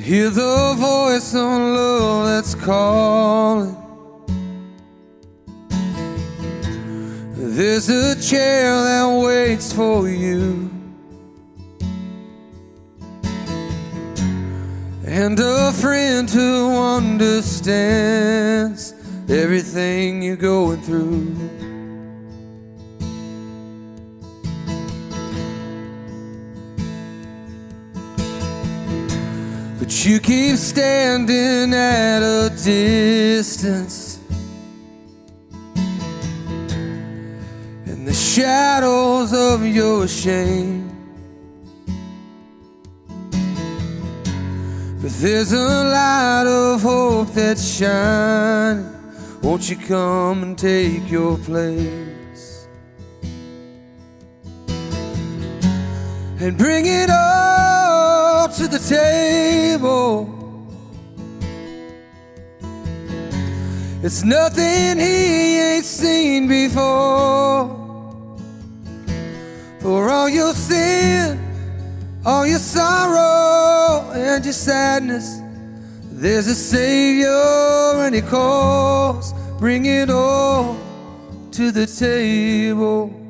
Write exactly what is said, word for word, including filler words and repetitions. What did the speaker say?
Hear the voice on love that's calling. There's a chair that waits for you, and a friend who understands everything you're going through. But you keep standing at a distance in the shadows of your shame. But there's a light of hope that's shining. Won't you come and take your place and bring it all to the table? It's nothing he ain't seen before. For all your sin, all your sorrow and your sadness, there's a Savior and he calls. Bring it all to the table.